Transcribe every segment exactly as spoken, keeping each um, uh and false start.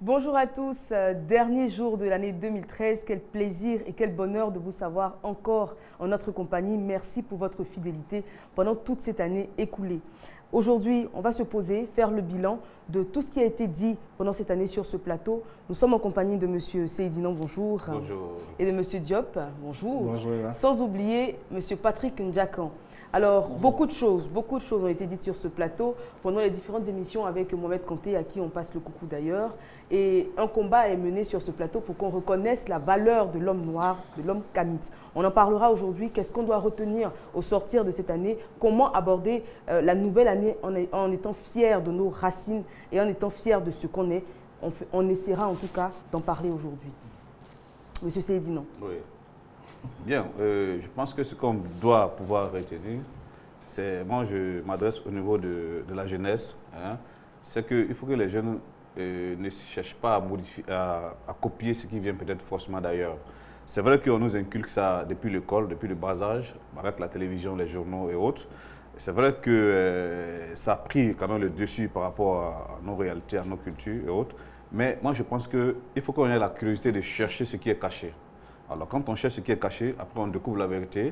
Bonjour à tous, euh, dernier jour de l'année deux mille treize, quel plaisir et quel bonheur de vous savoir encore en notre compagnie. Merci pour votre fidélité pendant toute cette année écoulée. Aujourd'hui, on va se poser, faire le bilan de tout ce qui a été dit pendant cette année sur ce plateau. Nous sommes en compagnie de M. Seydina, bonjour. Bonjour. Et de M. Diop, bonjour. Bonjour. Sans oublier M. Patrick Ndjakan. Alors, bonjour. beaucoup de choses, beaucoup de choses ont été dites sur ce plateau pendant les différentes émissions avec Mohamed Kanté, à qui on passe le coucou d'ailleurs. Et un combat est mené sur ce plateau pour qu'on reconnaisse la valeur de l'homme noir, de l'homme kamit. On en parlera aujourd'hui. Qu'est-ce qu'on doit retenir au sortir de cette année? Comment aborder euh, la nouvelle année en, en étant fiers de nos racines et en étant fiers de ce qu'on est? On, fait, on essaiera en tout cas d'en parler aujourd'hui. Monsieur Seydina. Oui. Bien, euh, je pense que ce qu'on doit pouvoir retenir, c'est, moi je m'adresse au niveau de, de la jeunesse, hein, c'est qu'il faut que les jeunes euh, ne cherchent pas à, modifier, à, à copier ce qui vient peut-être forcément d'ailleurs. C'est vrai qu'on nous inculque ça depuis l'école, depuis le bas âge, avec la télévision, les journaux et autres. C'est vrai que euh, ça a pris quand même le dessus par rapport à nos réalités, à nos cultures et autres. Mais moi je pense qu'il faut qu'on ait la curiosité de chercher ce qui est caché. Alors, quand on cherche ce qui est caché, après on découvre la vérité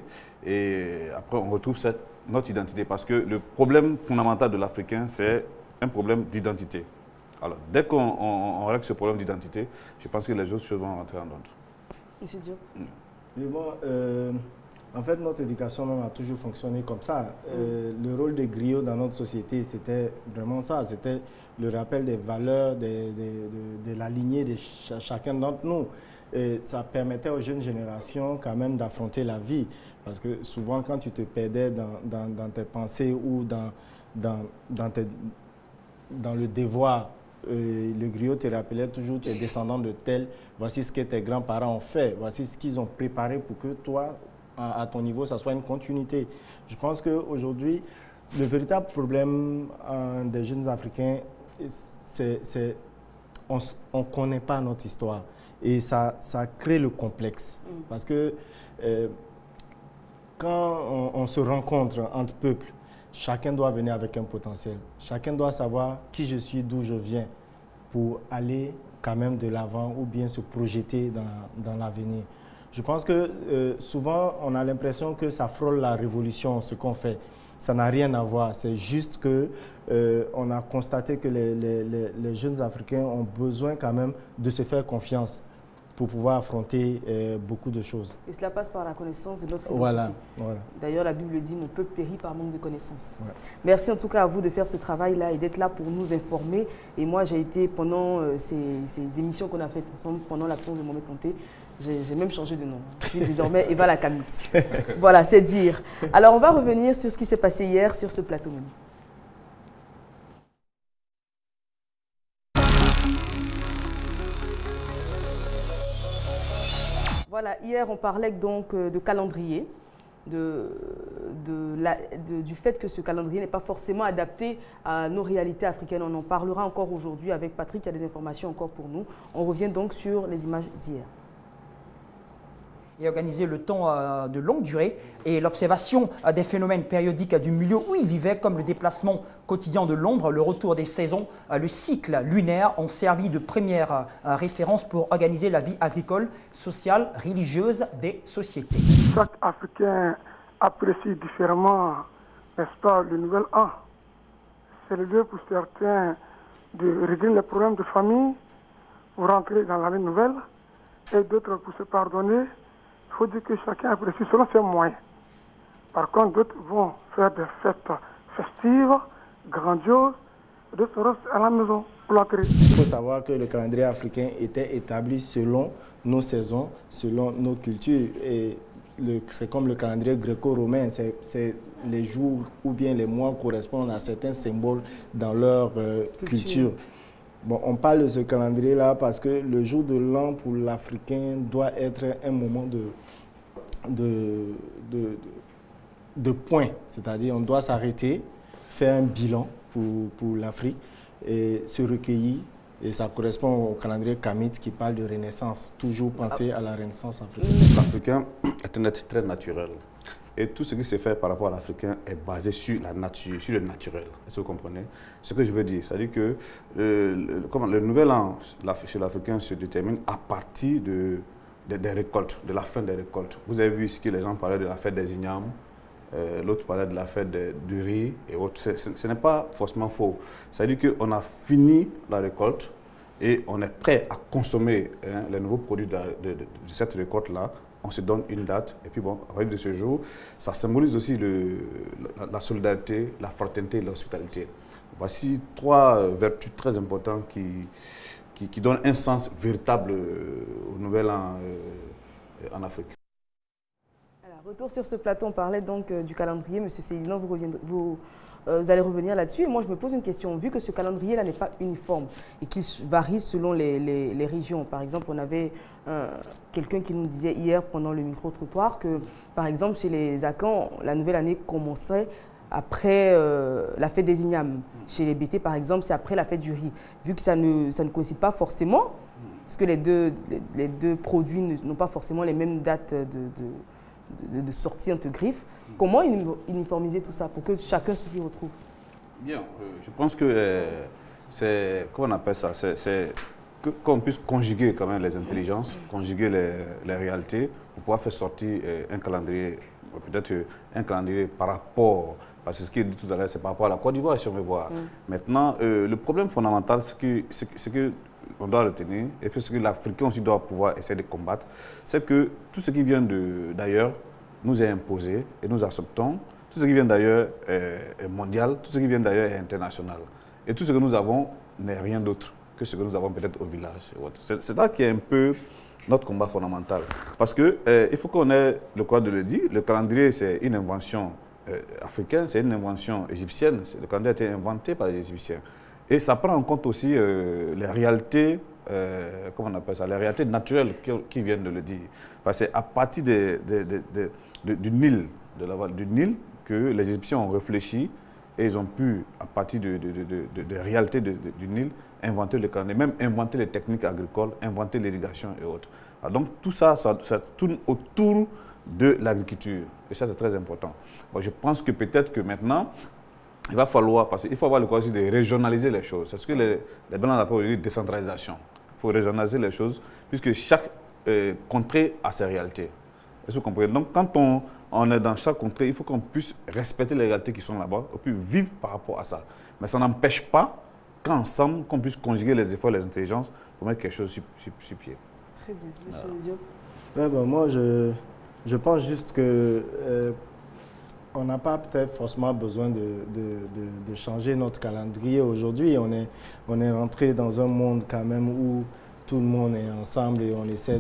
et après on retrouve cette, notre identité. Parce que le problème fondamental de l'Africain, c'est un problème d'identité. Alors, dès qu'on on, on règle ce problème d'identité, je pense que les autres choses vont rentrer en ordre. Monsieur Diop. Mais bon, euh, en fait, notre éducation même a toujours fonctionné comme ça. Euh, mm. Le rôle des griots dans notre société, c'était vraiment ça. C'était le rappel des valeurs, de, de, de, de la lignée de ch chacun d'entre nous. Et ça permettait aux jeunes générations quand même d'affronter la vie. Parce que souvent, quand tu te perdais dans, dans, dans tes pensées ou dans, dans, dans, tes, dans le devoir, euh, le griot te rappelait toujours, tu es descendant de tel, voici ce que tes grands-parents ont fait, voici ce qu'ils ont préparé pour que toi, à, à ton niveau, ça soit une continuité. Je pense qu'aujourd'hui, le véritable problème euh, des jeunes Africains, c'est qu'on ne connaît pas notre histoire. Et ça, ça crée le complexe. Mm. Parce que euh, quand on, on se rencontre entre peuples, chacun doit venir avec un potentiel. Chacun doit savoir qui je suis, d'où je viens, pour aller quand même de l'avant ou bien se projeter dans, dans l'avenir. Je pense que euh, souvent, on a l'impression que ça frôle la révolution, ce qu'on fait. Ça n'a rien à voir. C'est juste que euh, on a constaté que les, les, les, les jeunes Africains ont besoin quand même de se faire confiance pour pouvoir affronter euh, beaucoup de choses. Et cela passe par la connaissance de notre identité. Voilà, voilà. D'ailleurs, la Bible dit « Mon peuple périt par manque de connaissances ouais. ». Merci en tout cas à vous de faire ce travail-là et d'être là pour nous informer. Et moi, j'ai été, pendant euh, ces, ces émissions qu'on a faites ensemble, pendant l'absence de Mohamed Kanté, j'ai même changé de nom. Je suis désormais Eva la Kamit. Voilà, c'est dire. Alors, on va revenir sur ce qui s'est passé hier sur ce plateau même. Voilà, hier on parlait donc de calendrier, de, de la, de, du fait que ce calendrier n'est pas forcément adapté à nos réalités africaines. On en parlera encore aujourd'hui avec Patrick, il y a des informations encore pour nous. On revient donc sur les images d'hier. Et organiser le temps euh, de longue durée et l'observation euh, des phénomènes périodiques du milieu où il vivait, comme le déplacement quotidien de l'ombre, le retour des saisons, euh, le cycle lunaire ont servi de première euh, référence pour organiser la vie agricole, sociale, religieuse des sociétés. Chaque Africain apprécie différemment, n'est-ce pas, le nouvel an. C'est le lieu pour certains de régler les problèmes de famille, pour rentrer dans l'année nouvelle, et d'autres pour se pardonner. Il faut dire que chacun apprécie selon ses moyens. Par contre, d'autres vont faire des fêtes festives, grandioses, d'autres restent à la maison pour la créer. Il faut savoir que le calendrier africain était établi selon nos saisons, selon nos cultures. Et c'est comme le calendrier gréco-romain, c'est les jours ou bien les mois correspondent à certains symboles dans leur euh, culture. culture. Bon, on parle de ce calendrier-là parce que le jour de l'an pour l'Africain doit être un moment de, de, de, de, de point. C'est-à-dire on doit s'arrêter, faire un bilan pour, pour l'Afrique et se recueillir. Et ça correspond au calendrier Kamit qui parle de renaissance. Toujours penser à la renaissance africaine. L'Africain est un être très naturel. Et tout ce qui se fait par rapport à l'Africain est basé sur la nature, sur le naturel. Est-ce que vous comprenez ce que je veux dire? C'est-à-dire que euh, le, comment, le nouvel an chez l'Africain se détermine à partir de, de, des récoltes, de la fin des récoltes. Vous avez vu ici que les gens parlaient de la fête des ignames, euh, l'autre parlait de la fête de, du riz et autres. Ce, ce, ce n'est pas forcément faux. C'est-à-dire qu'on a fini la récolte et on est prêt à consommer hein, les nouveaux produits de, de, de, de cette récolte-là. On se donne une date, et puis bon, à partir de ce jour, ça symbolise aussi le, la, la solidarité, la fraternité et l'hospitalité. Voici trois vertus très importantes qui, qui, qui donnent un sens véritable au Nouvel An euh, en Afrique. Alors, retour sur ce plateau, on parlait donc euh, du calendrier. Monsieur Célinon, vous, vous, euh, vous allez revenir là-dessus. Et moi, je me pose une question. Vu que ce calendrier-là n'est pas uniforme et qu'il varie selon les, les, les régions. Par exemple, on avait euh, quelqu'un qui nous disait hier pendant le micro-trottoir que, par exemple, chez les Akans, la nouvelle année commençait après euh, la fête des ignames. Chez les B T, par exemple, c'est après la fête du riz. Vu que ça ne, ça ne coïncide pas forcément, parce que les deux, les, les deux produits n'ont pas forcément les mêmes dates de... de De, de sortie entre griffes. Comment uniformiser tout ça pour que chacun s'y retrouve? Bien, euh, je pense que euh, c'est, comment on appelle ça, c'est qu'on puisse conjuguer quand même les intelligences, conjuguer les, les réalités pour pouvoir faire sortir euh, un calendrier, peut-être un calendrier par rapport, parce que ce qui est dit tout à l'heure, c'est par rapport à la Côte d'Ivoire, si on veut voir. Mm. Maintenant, euh, le problème fondamental, c'est que, c'est que on doit retenir, et puis ce que l'Africain aussi doit pouvoir essayer de combattre, c'est que tout ce qui vient d'ailleurs nous est imposé et nous acceptons. Tout ce qui vient d'ailleurs est, est mondial, tout ce qui vient d'ailleurs est international. Et tout ce que nous avons n'est rien d'autre que ce que nous avons peut-être au village. C'est là qui est un peu notre combat fondamental. Parce qu'il euh, faut qu'on ait le courage de le dire, le calendrier c'est une invention euh, africaine, c'est une invention égyptienne, le calendrier a été inventé par les Égyptiens. Et ça prend en compte aussi euh, les réalités, euh, comment on appelle ça, les réalités naturelles qui, qui viennent de le dire. Parce que c'est à partir de, de, de, de, de, du Nil, de la, du Nil, que les Égyptiens ont réfléchi et ils ont pu, à partir de, de, de, de, de, de réalités de, de, du Nil, inventer le calendrier, même inventer les techniques agricoles, inventer l'irrigation et autres. Alors donc tout ça, ça, ça tourne autour de l'agriculture. Et ça, c'est très important. Bon, je pense que peut-être que maintenant, il va falloir, parce qu'il faut avoir le courage de régionaliser les choses. C'est ce que les, les Blancs appellent aujourd'hui décentralisation. Il faut régionaliser les choses, puisque chaque euh, contrée a ses réalités. Est-ce que vous comprenez? Donc, quand on, on est dans chaque contrée, il faut qu'on puisse respecter les réalités qui sont là-bas, et puis vivre par rapport à ça. Mais ça n'empêche pas qu'ensemble, qu'on puisse conjuguer les efforts, les intelligences, pour mettre quelque chose sur, sur, sur pied. Très bien. Monsieur Diop. Ouais, ben, moi, je, je pense juste que... Euh, on n'a pas peut-être forcément besoin de, de, de, de changer notre calendrier aujourd'hui. On est, on est rentré dans un monde quand même où tout le monde est ensemble et on essaie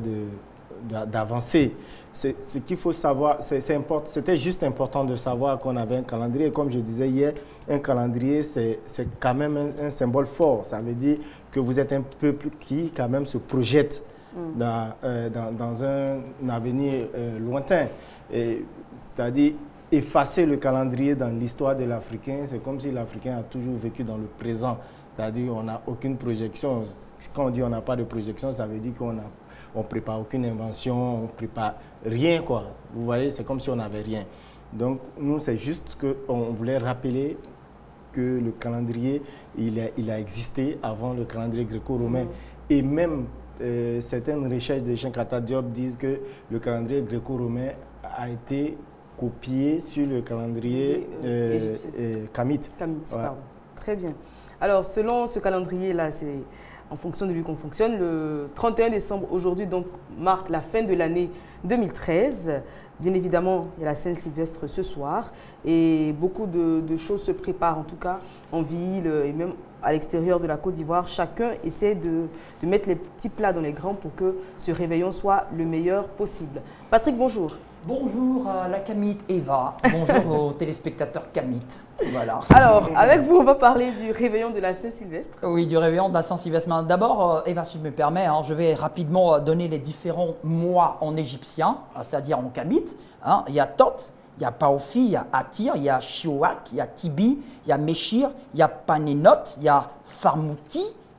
d'avancer. Ce qu'il faut savoir, c'était juste important de savoir qu'on avait un calendrier. Comme je disais hier, un calendrier, c'est quand même un, un symbole fort. Ça veut dire que vous êtes un peuple qui quand même se projette mm. dans, euh, dans, dans un avenir euh, lointain. C'est-à-dire effacer le calendrier dans l'histoire de l'Africain, c'est comme si l'Africain a toujours vécu dans le présent. C'est-à-dire qu'on n'a aucune projection. Quand on dit on n'a pas de projection, ça veut dire qu'on ne on prépare aucune invention, on ne prépare rien, quoi. Vous voyez, c'est comme si on n'avait rien. Donc, nous, c'est juste qu'on voulait rappeler que le calendrier, il a, il a existé avant le calendrier gréco-romain. Mmh. Et même, euh, certaines recherches de Cheikh Diop disent que le calendrier gréco-romain a été copié sur le calendrier euh, euh, Kamite. Kamite, ouais. Pardon. Très bien. Alors, selon ce calendrier-là, c'est en fonction de lui qu'on fonctionne. Le trente et un décembre, aujourd'hui, donc, marque la fin de l'année deux mille treize. Bien évidemment, il y a la Saint-Sylvestre ce soir et beaucoup de, de choses se préparent, en tout cas en ville et même à l'extérieur de la Côte d'Ivoire. Chacun essaie de, de mettre les petits plats dans les grands pour que ce réveillon soit le meilleur possible. Patrick, bonjour. Bonjour à la Kamite Eva, bonjour aux téléspectateurs Kamite. Voilà. Alors, avec vous, on va parler du réveillon de la Saint-Sylvestre. Oui, du réveillon de la Saint-Sylvestre. D'abord, Eva, si je me permets, hein, je vais rapidement donner les différents mois en égyptien, c'est-à-dire en Kamite. Hein. Il y a Tot, il y a Paofi, il y a Atir, il y a Shiwak, il y a Tibi, il y a Meshir, il y a Panenot, il y a Farmouti,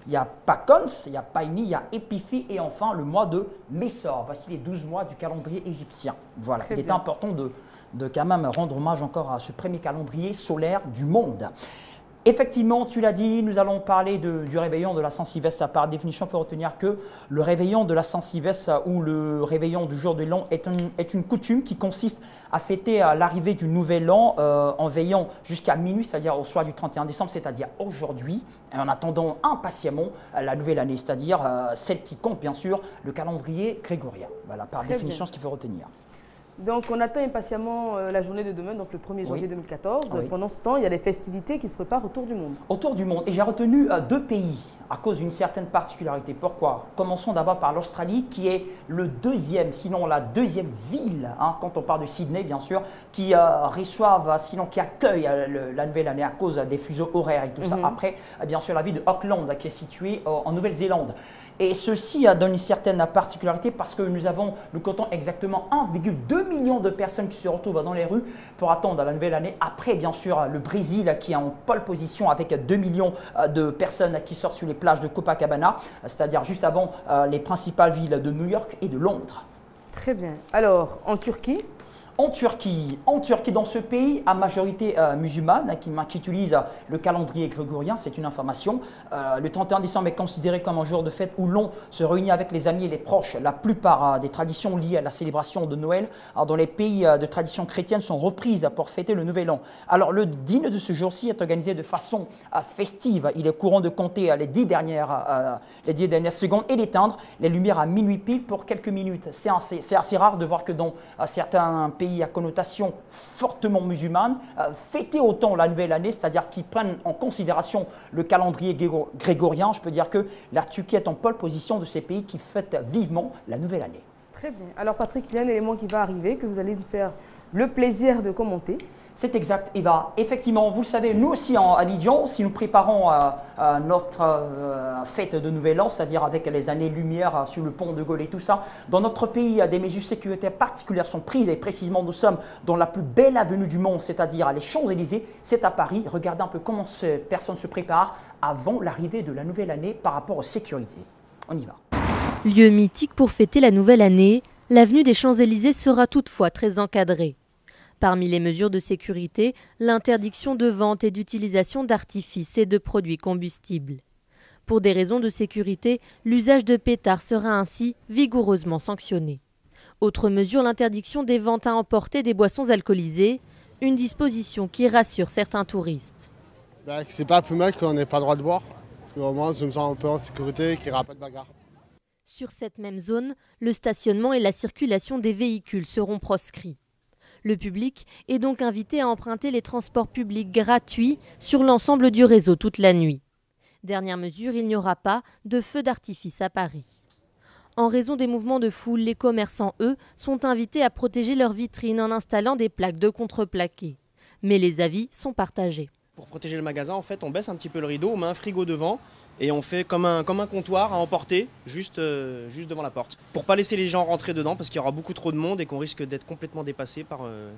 il y a Pakons, il y a Paini, il y a Épiphi et enfin le mois de Messor. Voici les douze mois du calendrier égyptien. Voilà, Très il bien. est important de, de quand même rendre hommage encore à ce premier calendrier solaire du monde. Effectivement, tu l'as dit, nous allons parler de, du réveillon de la Saint-Sylvestre. Par définition, il faut retenir que le réveillon de la Saint-Sylvestre ou le réveillon du jour de l'an est, un, est une coutume qui consiste à fêter l'arrivée du nouvel an euh, en veillant jusqu'à minuit, c'est-à-dire au soir du trente et un décembre, c'est-à-dire aujourd'hui, en attendant impatiemment la nouvelle année, c'est-à-dire euh, celle qui compte bien sûr le calendrier grégorien. Voilà, par Très définition, bien. ce qu'il faut retenir. Donc, on attend impatiemment euh, la journée de demain, donc le premier janvier Oui. deux mille quatorze. Oui. Pendant ce temps, il y a des festivités qui se préparent autour du monde. Autour du monde. Et j'ai retenu euh, deux pays à cause d'une certaine particularité. Pourquoi? Commençons d'abord par l'Australie, qui est le deuxième, sinon la deuxième ville, hein, quand on parle de Sydney, bien sûr, qui euh, reçoivent, sinon qui accueille euh, le- la nouvelle année à cause des fuseaux horaires et tout ça. Après, euh, bien sûr, la ville de Auckland, qui est située euh, en Nouvelle-Zélande. Et ceci euh, donne une certaine particularité parce que nous avons, nous comptons exactement un virgule deux million de personnes qui se retrouvent dans les rues pour attendre la nouvelle année. Après, bien sûr, le Brésil qui est en pole position avec deux millions de personnes qui sortent sur les plages de Copacabana, c'est-à-dire juste avant euh, les principales villes de New York et de Londres. Très bien. Alors, en Turquie, En Turquie, en Turquie, dans ce pays à majorité euh, musulmane, hein, qui, qui utilise euh, le calendrier grégorien, c'est une information. Euh, le trente et un décembre est considéré comme un jour de fête où l'on se réunit avec les amis et les proches. La plupart euh, des traditions liées à la célébration de Noël alors, dans les pays euh, de tradition chrétienne sont reprises pour fêter le Nouvel An. Alors le dîner de ce jour-ci est organisé de façon euh, festive. Il est courant de compter euh, les, dix dernières, euh, les dix dernières secondes et d'éteindre les lumières à minuit pile pour quelques minutes. C'est assez, c'est assez rare de voir que dans euh, certains pays à connotation fortement musulmane, euh, fêter autant la nouvelle année, c'est-à-dire qu'ils prennent en considération le calendrier grégo- grégorien. Je peux dire que la Turquie est en pole position de ces pays qui fêtent vivement la nouvelle année. très bien. Alors, Patrick, il y a un élément qui va arriver, que vous allez nous faire le plaisir de commenter. C'est exact, Eva. Effectivement, vous le savez, nous aussi en Abidjan, si nous préparons euh, euh, notre euh, fête de Nouvel An, c'est-à-dire avec les années-lumière euh, sur le pont de Gaulle et tout ça, dans notre pays, euh, des mesures sécuritaires particulières sont prises et précisément nous sommes dans la plus belle avenue du monde, c'est-à-dire à les Champs-Élysées, c'est à Paris. Regardez un peu comment ces personnes se préparent avant l'arrivée de la nouvelle année par rapport aux sécurités. On y va. Lieu mythique pour fêter la nouvelle année, l'avenue des Champs-Élysées sera toutefois très encadrée. Parmi les mesures de sécurité, l'interdiction de vente et d'utilisation d'artifices et de produits combustibles. Pour des raisons de sécurité, l'usage de pétards sera ainsi vigoureusement sanctionné. Autre mesure, l'interdiction des ventes à emporter des boissons alcoolisées, une disposition qui rassure certains touristes. Ben, c'est pas plus mal qu'on n'ait pas le droit de boire, parce qu'au moins je me sens un peu en sécurité, qu'il n'y aura pas de bagarre. Sur cette même zone, le stationnement et la circulation des véhicules seront proscrits. Le public est donc invité à emprunter les transports publics gratuits sur l'ensemble du réseau toute la nuit. Dernière mesure, il n'y aura pas de feux d'artifice à Paris. En raison des mouvements de foule, les commerçants, eux, sont invités à protéger leurs vitrines en installant des plaques de contreplaqué. Mais les avis sont partagés. Pour protéger le magasin, en fait, on baisse un petit peu le rideau, on met un frigo devant et on fait comme un, comme un comptoir à emporter juste, euh, juste devant la porte. Pour pas laisser les gens rentrer dedans parce qu'il y aura beaucoup trop de monde et qu'on risque d'être complètement dépassé par, euh,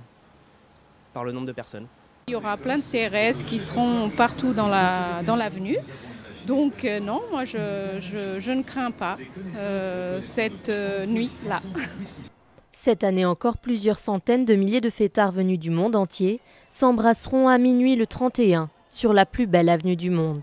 par le nombre de personnes. Il y aura plein de C R S qui seront partout dans la, dans l'avenue. Donc euh, non, moi je, je, je ne crains pas euh, cette euh, nuit-là. Cette année encore, plusieurs centaines de milliers de fêtards venus du monde entier s'embrasseront à minuit le trente et un sur la plus belle avenue du monde.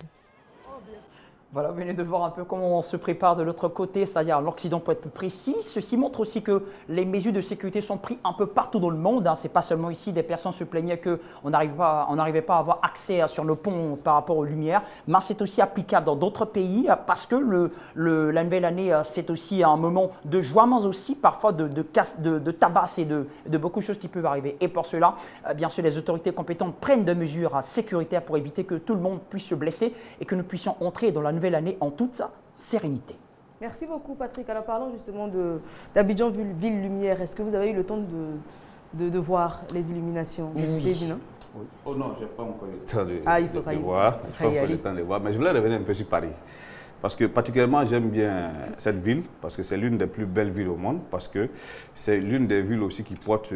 Voilà, vous venez de voir un peu comment on se prépare de l'autre côté, c'est-à-dire l'Occident pour être plus précis. Ceci montre aussi que les mesures de sécurité sont prises un peu partout dans le monde. Hein. Ce n'est pas seulement ici, des personnes se plaignaient qu'on n'arrivait pas, on n'arrivait pas à avoir accès sur le pont par rapport aux lumières. Mais c'est aussi applicable dans d'autres pays parce que le, le, la nouvelle année, c'est aussi un moment de joie, mais aussi parfois de, de, casse, de, de tabac et de, de beaucoup de choses qui peuvent arriver. Et pour cela, bien sûr, les autorités compétentes prennent des mesures sécuritaires pour éviter que tout le monde puisse se blesser et que nous puissions entrer dans la nouvelle année en toute sa sérénité. Merci beaucoup, Patrick. Alors, parlons justement d'Abidjan Ville Lumière. Est-ce que vous avez eu le temps de, de, de voir les illuminations? Oui. C'est évident. Oui. Oh non, je n'ai pas encore eu le temps de, ah, il faut de, de de voir. Je n'ai pas encore eu le temps de voir. Mais je voulais revenir un peu sur Paris. Parce que particulièrement, j'aime bien cette ville, parce que c'est l'une des plus belles villes au monde, parce que c'est l'une des villes aussi qui porte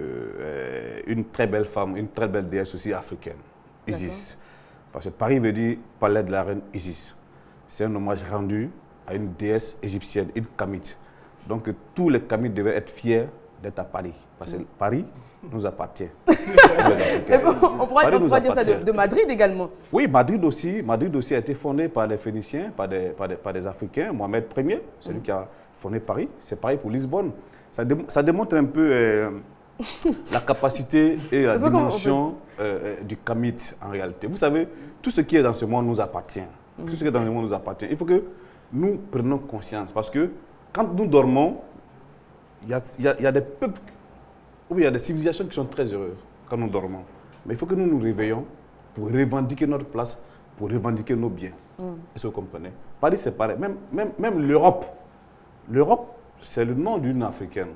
euh, une très belle femme, une très belle déesse aussi africaine, Isis. Parce que Paris veut dire palais de la reine Isis. c'est un hommage rendu à une déesse égyptienne, une Kamite. Donc tous les Kamites devaient être fiers d'être à Paris. Parce que mmh. Paris nous appartient. on pourra, on pourra dire ça de, de Madrid également. Oui, Madrid aussi. Madrid aussi a été fondé par les Phéniciens, par des, par des, par des Africains. Mohamed Ier, c'est mmh. lui qui a fondé Paris. C'est pareil pour Lisbonne. Ça, dé, ça démontre un peu euh, la capacité et la dimension euh, du Kamite en réalité. Vous savez, tout ce qui est dans ce monde nous appartient. Mmh. Tout ce qui est dans le monde nous appartient. Il faut que nous prenions conscience parce que quand nous dormons, il y a, y, a, y a des peuples, ou il y a des civilisations qui sont très heureuses quand nous dormons. Mais il faut que nous nous réveillons pour revendiquer notre place, pour revendiquer nos biens. Mm. Est-ce que vous comprenez? Paris, c'est pareil. Même, même, même l'Europe. L'Europe, c'est le nom d'une Africaine.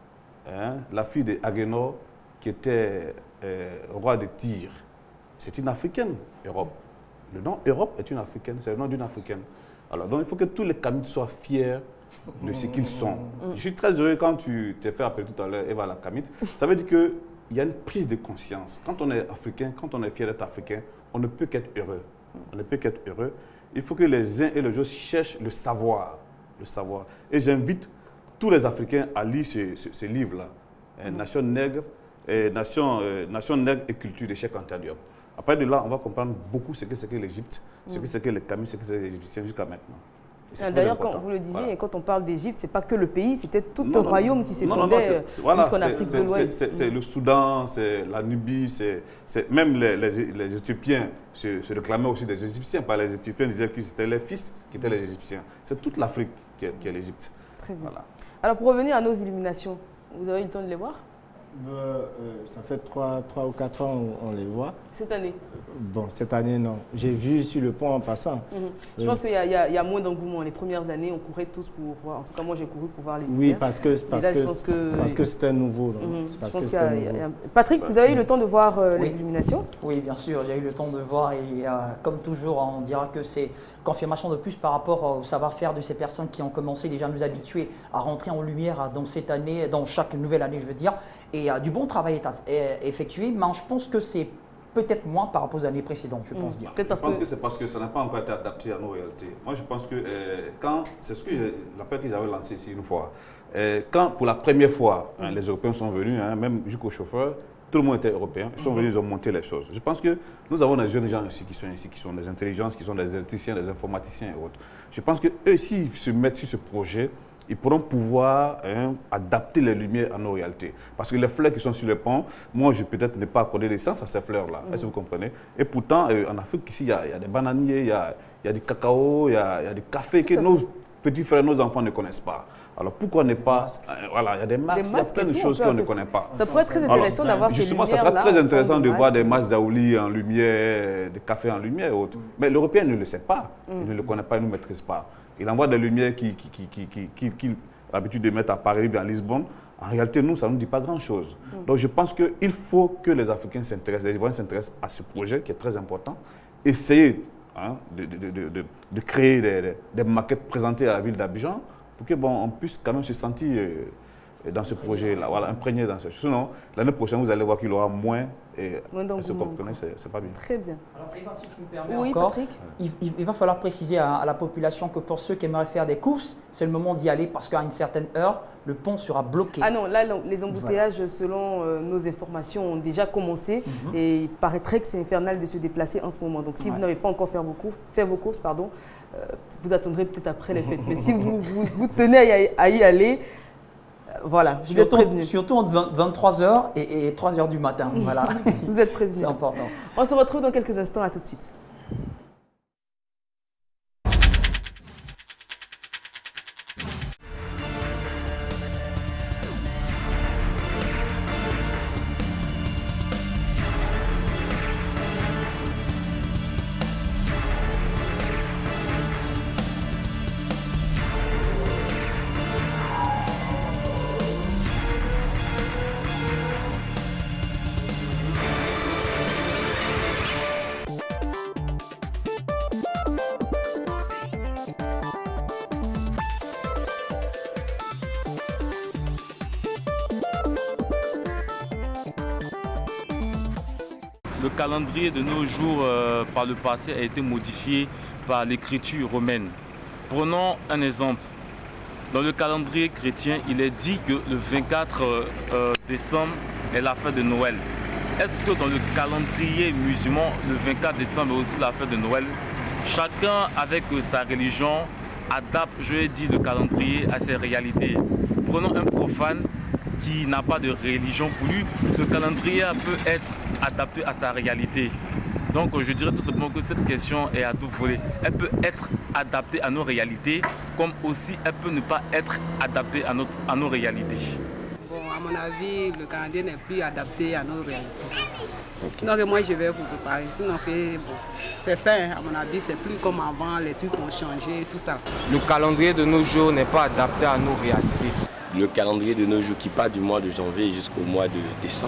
Hein? La fille d'Agénor, qui était euh, roi de Tyr. C'est une Africaine, Europe. Le nom Europe est une Africaine, c'est le nom d'une Africaine. Alors, donc, il faut que tous les Kamites soient fiers de ce qu'ils sont. Je suis très heureux quand tu t'es fait appeler tout à l'heure Eva la Kamite. Ça veut dire qu'il y a une prise de conscience. Quand on est africain, quand on est fier d'être africain, on ne peut qu'être heureux. On ne peut qu'être heureux. Il faut que les uns et les autres cherchent le savoir. Le savoir. Et j'invite tous les Africains à lire ce, ce, ce livre-là. Mm. Nation nègre, et Nation, euh, Nation nègre et culture de Cheikh Anta Diop. Après de là, on va comprendre beaucoup ce que c'est que l'Égypte, mm. ce que c'est que les Kamites, ce que c'est les Égyptiens jusqu'à maintenant. D'ailleurs, quand vous le disiez, voilà. Et quand on parle d'Égypte, ce n'est pas que le pays, c'était tout non, un non, royaume non, qui s'étendait voilà, jusqu'en Afrique de l'Ouest. C'est le Soudan, c'est la Nubie, c'est même les, les, les Éthiopiens se, se réclamaient aussi des Égyptiens. Par les Éthiopiens disaient que c'était les fils qui étaient les Égyptiens. C'est toute l'Afrique qui est, est l'Égypte. Très bien. Voilà. Alors, pour revenir à nos illuminations, vous avez eu le temps de les voir? Euh, ça fait trois ou quatre ans on les voit. Cette année? Bon, cette année, non. J'ai vu sur le pont en passant. Mm-hmm. Je oui. pense qu'il y, y, y a moins d'engouement. Les premières années, on courait tous pour voir. En tout cas, moi, j'ai couru pour voir les Oui, parce que parce là, que, que parce que c'était nouveau. Mm-hmm. parce que y a, y a... Patrick, vous avez eu le temps de voir euh, oui. les illuminations? Oui, bien sûr. J'ai eu le temps de voir. Et euh, comme toujours, on dira que c'est confirmation de plus par rapport au savoir-faire de ces personnes qui ont commencé déjà à nous habituer à rentrer en lumière dans cette année, dans chaque nouvelle année, je veux dire. Et euh, du bon travail est effectué, mais je pense que c'est peut-être moins par rapport aux années précédentes, je pense mmh. bien. Je pense que, que c'est parce que ça n'a pas encore été adapté à nos réalités. Moi, je pense que euh, quand, c'est ce que l'appel que j'avais lancé ici une fois, euh, quand pour la première fois, hein, les Européens sont venus, hein, même jusqu'aux chauffeurs, tout le monde était européen, ils sont venus, ils ont monté les choses. Je pense que nous avons des jeunes gens ici qui sont ici, qui sont des intelligences, qui sont des électriciens, des informaticiens et autres. Je pense qu'eux, s'ils se mettent sur ce projet, ils pourront pouvoir hein, adapter les lumières à nos réalités. Parce que les fleurs qui sont sur le pont, moi, je peux peut-être ne pas accorder l'essence à ces fleurs-là. Mmh. Est-ce que vous comprenez? Et pourtant, euh, en Afrique, ici, il y, y a des bananiers, il y a, y a du cacao, il y a, y a du café que nos petits frères, nos enfants ne connaissent pas. Alors pourquoi ne pas... Euh, voilà, il y a des masques, il y a plein de choses qu'on ne connaît pas. Ça pourrait être très intéressant d'avoir ces lumières-là. Justement, ça sera très intéressant de voir des masques Zaouli en lumière, des cafés en lumière et autres. Mais l'Européen ne le sait pas, il ne le connaît pas, il ne le maîtrise pas. Il envoie des lumières qu'il qui, qui, qui, qui, qui, qui, a l'habitude de mettre à Paris et à Lisbonne. En réalité, nous, ça ne nous dit pas grand-chose. Mm. Donc, je pense qu'il faut que les Africains s'intéressent, les Ivoiriens s'intéressent à ce projet qui est très important. Essayer hein, de, de, de, de, de créer des, des, des maquettes présentées à la ville d'Abidjan pour qu'on bon, puisse quand même se sentir euh, dans ce projet-là, voilà, imprégné dans ce. Sinon, l'année prochaine, vous allez voir qu'il y aura moins. Et ce qu'on connaît, c'est pas bien. Très bien. Alors, Eva, si tu me permets oui, encore, Patrick. Il, il, il va falloir préciser à, à la population que pour ceux qui aimeraient faire des courses, c'est le moment d'y aller parce qu'à une certaine heure, le pont sera bloqué. Ah non, là, les embouteillages, voilà. selon euh, nos informations, ont déjà commencé mm-hmm. et il paraîtrait que c'est infernal de se déplacer en ce moment. Donc, si ouais. vous n'avez pas encore fait vos courses, fait vos courses pardon, euh, vous attendrez peut-être après les fêtes. Mais si vous, vous, vous tenez à y, à y aller, voilà, vous surtout, êtes prévenus. Surtout entre vingt-trois heures et, et trois heures du matin. Voilà. Vous êtes prévenus. C'est important. On se retrouve dans quelques instants. À tout de suite. Le calendrier de nos jours, euh, par le passé, a été modifié par l'écriture romaine. Prenons un exemple. Dans le calendrier chrétien, il est dit que le vingt-quatre décembre est la fête de Noël. Est-ce que dans le calendrier musulman, le vingt-quatre décembre est aussi la fête de Noël? Chacun, avec sa religion, adapte, je l'ai dit, le calendrier à ses réalités. Prenons un profane qui n'a pas de religion pour lui, ce calendrier peut être adapté à sa réalité. Donc je dirais tout simplement que cette question est à tout voler. Elle peut être adaptée à nos réalités, comme aussi elle peut ne pas être adaptée à, notre, à nos réalités. Bon, à mon avis, le calendrier n'est plus adapté à nos réalités. Okay. Donc moi je vais vous préparer. Sinon que bon, c'est ça, à mon avis, c'est plus comme avant, les trucs ont changé, tout ça. Le calendrier de nos jours n'est pas adapté à nos réalités. Le calendrier de nos jours qui part du mois de janvier jusqu'au mois de décembre.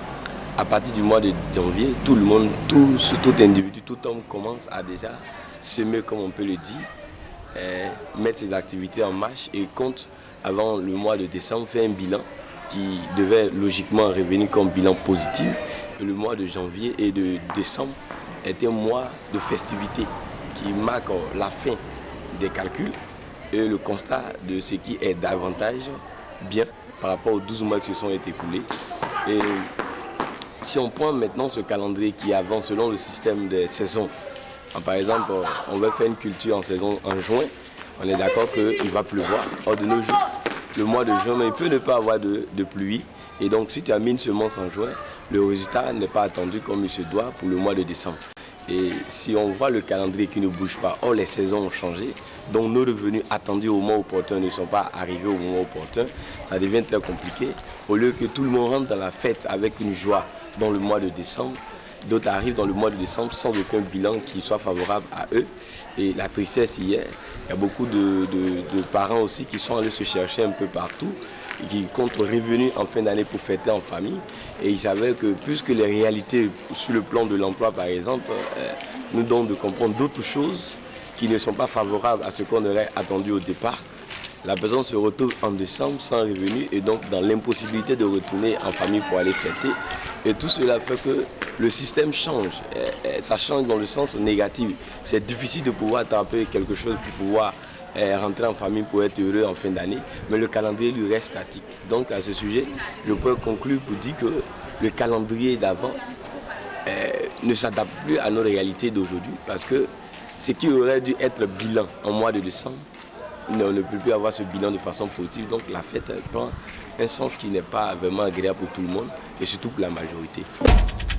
À partir du mois de janvier, tout le monde, tout, tout individu, tout homme commence à déjà semer, comme on peut le dire, eh, mettre ses activités en marche et compte avant le mois de décembre faire un bilan qui devait logiquement revenir comme bilan positif. Et le mois de janvier et de décembre est un mois de festivité qui marque la fin des calculs et le constat de ce qui est davantage bien par rapport aux douze mois qui se sont écoulés. Et si on prend maintenant ce calendrier qui avance selon le système des saisons, par exemple, on va faire une culture en saison en juin, on est d'accord qu'il va pleuvoir. Or de nos jours, le mois de juin, mais il peut ne pas avoir de, de pluie. Et donc si tu as mis une semence en juin, le résultat n'est pas attendu comme il se doit pour le mois de décembre. Et si on voit le calendrier qui ne bouge pas, or les saisons ont changé, donc nos revenus attendus au moment opportun ne sont pas arrivés au moment opportun, ça devient très compliqué. Au lieu que tout le monde rentre dans la fête avec une joie dans le mois de décembre, d'autres arrivent dans le mois de décembre sans aucun bilan qui soit favorable à eux. Et la tristesse hier, il y a beaucoup de, de, de parents aussi qui sont allés se chercher un peu partout, et qui comptent revenir en fin d'année pour fêter en famille. Et ils savaient que puisque les réalités sur le plan de l'emploi par exemple, euh, nous donnent de comprendre d'autres choses qui ne sont pas favorables à ce qu'on aurait attendu au départ, la personne se retrouve en décembre sans revenu et donc dans l'impossibilité de retourner en famille pour aller fêter. Et tout cela fait que le système change. Et, et ça change dans le sens négatif. C'est difficile de pouvoir attraper quelque chose pour pouvoir et, rentrer en famille pour être heureux en fin d'année, mais le calendrier lui reste statique. Donc à ce sujet, je peux conclure pour dire que le calendrier d'avant ne s'adapte plus à nos réalités d'aujourd'hui parce que ce qui aurait dû être bilan en mois de décembre, on ne peut plus avoir ce bilan de façon positive. Donc la fête prend un sens qui n'est pas vraiment agréable pour tout le monde et surtout pour la majorité.